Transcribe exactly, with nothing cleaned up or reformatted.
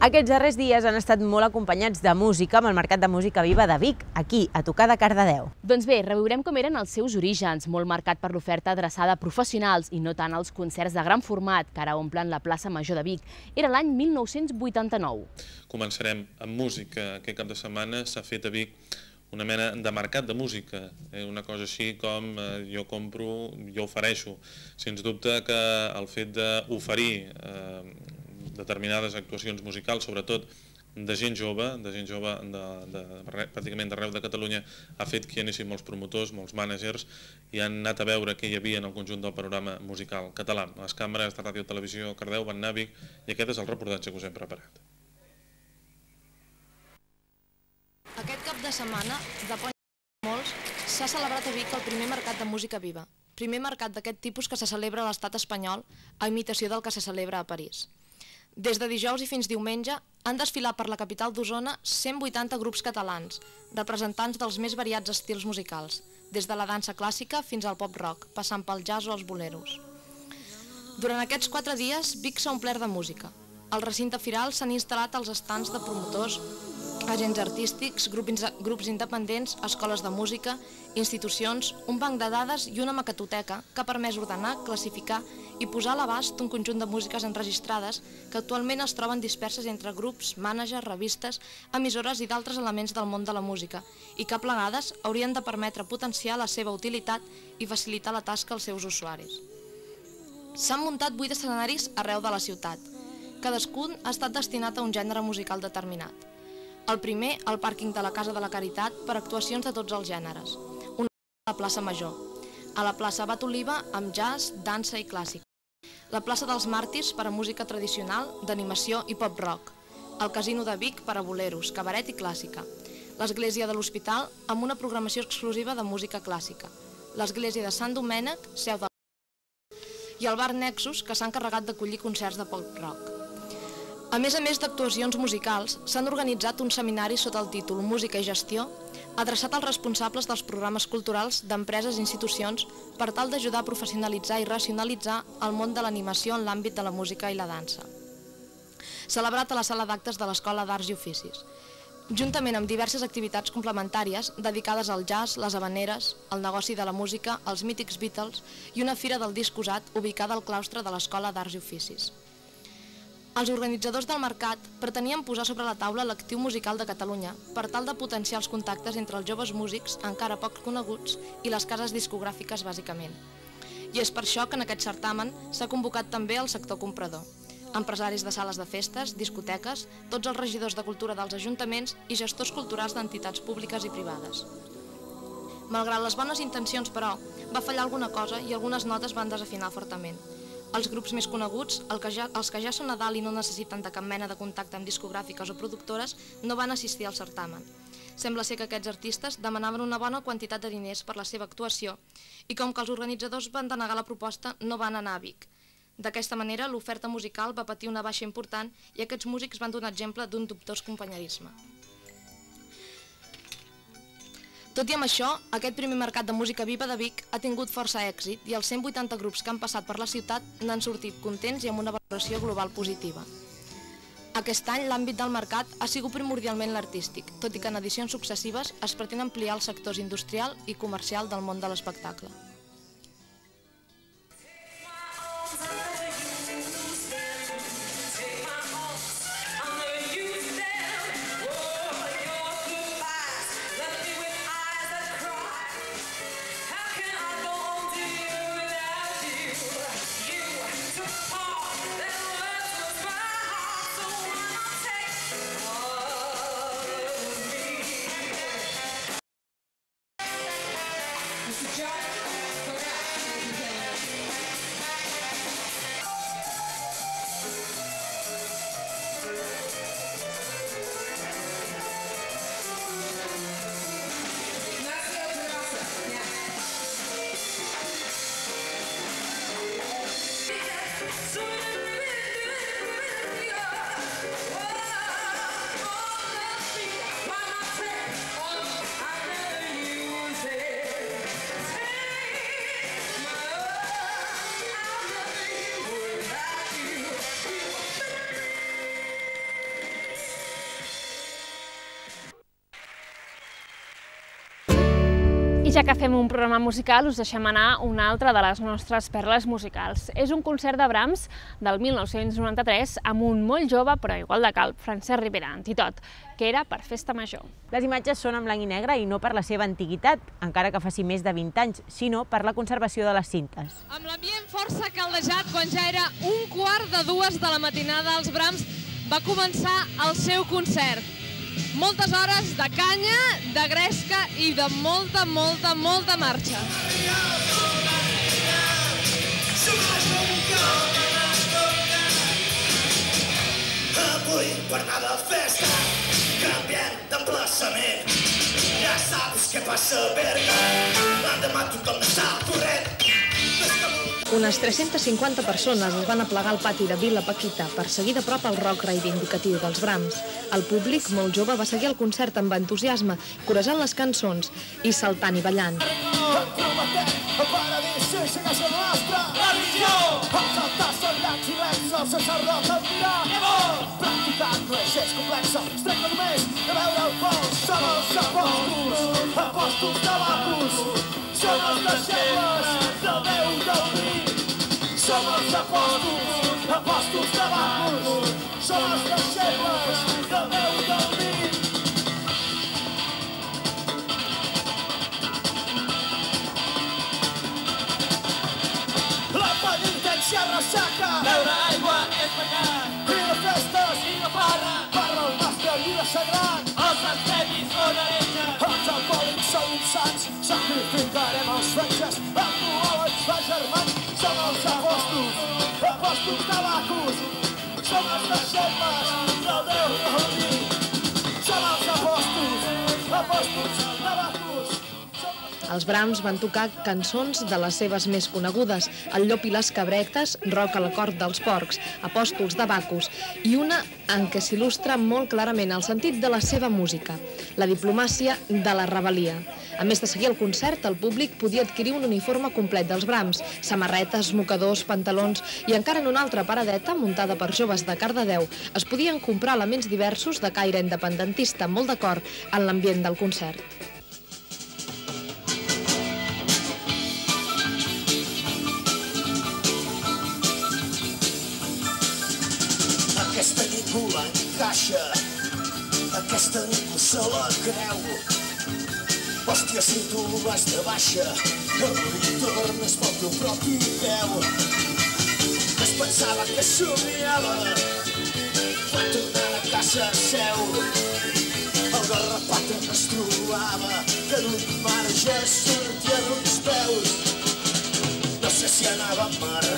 Aquests darrers dies han estat molt acompanyats de música amb el Mercat de Música Viva de Vic, aquí, a tocar de Cardedeu. Doncs bé, reviurem com eren els seus orígens, molt marcat per l'oferta adreçada a professionals i no tant als concerts de gran format que ara omplen la plaça Major de Vic. Era l'any mil nou-cents vuitanta-nou. Començarem amb música. Aquest cap de setmana s'ha fet a Vic una mena de mercat de música, una cosa així com jo compro, jo ofereixo. Sens dubte que el fet d'oferir determinades actuacions musicals, sobretot de gent jove, de gent jove pràcticament d'arreu de Catalunya, ha fet que hi anessin molts promotors, molts mànagers, i han anat a veure què hi havia en el conjunt del panorama musical català. Les càmeres de Ràdio i Televisió Cardedeu van anar a Vic i aquest és el reportatge que us hem preparat. Aquest cap de setmana, de pont molts, s'ha celebrat a Vic el primer mercat de música viva. Primer mercat d'aquest tipus que se celebra a l'estat espanyol, a imitació del que se celebra a París. Des de dijous i fins diumenge han desfilat per la capital d'Osona cent vuitanta grups catalans, representants dels més variats estils musicals, des de la dansa clàssica fins al pop-rock, passant pel jazz o els boleros. Durant aquests quatre dies, Vic s'ha omplert de música. Al recinte firal s'han instal·lat els estants de promotors, agents artístics, grups independents, escoles de música, institucions, un banc de dades i una maquetoteca que ha permès ordenar, classificar i posar a l'abast un conjunt de músiques enregistrades que actualment es troben disperses entre grups, mànagers, revistes, emissores i d'altres elements del món de la música i que plegades haurien de permetre potenciar la seva utilitat i facilitar la tasca als seus usuaris. S'han muntat vuit escenaris arreu de la ciutat. Cadascun ha estat destinat a un gènere musical determinat. El primer, al pàrquing de la Casa de la Caritat, per actuacions de tots els gèneres. Una a la plaça Major. A la plaça Abat Oliva, amb jazz, dansa i clàssic. La plaça dels Màrtirs, per a música tradicional, d'animació i pop-rock. El Casino de Vic, per a boleros, cabaret i clàssica. L'Església de l'Hospital, amb una programació exclusiva de música clàssica. L'Església de Sant Domènec, seu de i el Bar Nexus, que s'ha encarregat d'acollir concerts de pop-rock. A més a més d'actuacions musicals, s'han organitzat uns seminaris sota el títol Música i Gestió, adreçat als responsables dels programes culturals d'empreses i institucions per tal d'ajudar a professionalitzar i racionalitzar el món de l'animació en l'àmbit de la música i la dansa. Celebrat a la sala d'actes de l'Escola d'Arts i Oficis, juntament amb diverses activitats complementàries dedicades al jazz, les havaneres, el negoci de la música, els mítics Beatles i una fira del disc usat ubicada al claustre de l'Escola d'Arts i Oficis. Els organitzadors del mercat pretenien posar sobre la taula l'actiu musical de Catalunya per tal de potenciar els contactes entre els joves músics encara poc coneguts i les cases discogràfiques bàsicament. I és per això que en aquest certamen s'ha convocat també el sector comprador, empresaris de sales de festes, discoteques, tots els regidors de cultura dels ajuntaments i gestors culturals d'entitats públiques i privades. Malgrat les bones intencions, però, va fallar alguna cosa i algunes notes van desafinar fortament. Els grups més coneguts, els que ja són a dalt i no necessiten de cap mena de contacte amb discogràfiques o productores, no van assistir al certamen. Sembla ser que aquests artistes demanaven una bona quantitat de diners per la seva actuació i com que els organitzadors van denegar la proposta, no van anar a Vic. D'aquesta manera, l'oferta musical va patir una baixa important i aquests músics van donar exemple d'un dubtós companyerisme. Tot i amb això, aquest primer mercat de música viva de Vic ha tingut força èxit i els cent vuitanta grups que han passat per la ciutat n'han sortit contents i amb una valoració global positiva. Aquest any l'àmbit del mercat ha sigut primordialment l'artístic, tot i que en edicions successives es pretén ampliar els sectors industrial i comercial del món de l'espectacle. Mister Jack. ja que fem un programa musical, us deixem anar una altra de les nostres perles musicals. És un concert de Brahms del mil nou-cents noranta-tres amb un molt jove, però igual de calb, Francesc Ribera, en Titot, que era per Festa Major. Les imatges són en blanc i negre i no per la seva antiguitat, encara que faci més de vint anys, sinó per la conservació de les cintes. Amb l'ambient força caldejat, quan ja era un quart de dues de la matinada, els Brahms va començar el seu concert. Moltes hores de canya, de gresca i de molta, molta, molta marxa. Avui per anar de festa canviem d'emplaçament. Ja saps què passa a Berga, l'endemà tothom està al corrent. Unes tres-centes cinquanta persones es van aplegar al pati de Vila Paquita per seguir de prop el rock reivindicatiu dels Brahms. El públic, molt jove, va seguir el concert amb entusiasme, corejant les cançons i saltant i ballant. El paradís sí, segueix el nostre. La visió! Els altars són llargs i lents, el sacerdot el dirà. Practicar no és gens complexa, es tracta només de veure el fons. Som els apòstols, apòstols de Bacus. Som els deixebles del Déu del vi. Som els apòstols, apòstols de Bacus. Som els deixebles del Déu del vi. Penitència ressaca, beure aigua és pecat. I de festes, i de farra, parla el nostre llibre sagrat. Els artemis són heretges, els alcohòlics són uns sants. Sacrificarem els fetges, alcohòlics fa germans. Som els apòstols, apòstols de Bacus. Som els deixebles del Déu del vi. Som els apòstols, apòstols de Bacus. Els Brahms van tocar cançons de les seves més conegudes, El llop i les cabretes, Roc a la cort dels porcs, Apòstols de Bacus, i una en què s'il·lustra molt clarament el sentit de la seva música, la diplomàcia de la rebel·lia. A més de seguir el concert, el públic podia adquirir un uniforme complet dels Brahms, samarretes, mocadors, pantalons, i encara en una altra paradeta, muntada per joves de Cardedeu, es podien comprar elements diversos de caire independentista, molt d'acord en l'ambient del concert. Aquesta ningú l'encaixa, aquesta ningú se la creu. Hòstia, si tu vas de baixa, avui tornes pel teu propi peu. Es pensava que somiava quan tornava a casa seu. El garrapat es trobava que d'un marge sortia d'uns peus. No sé si anava a mar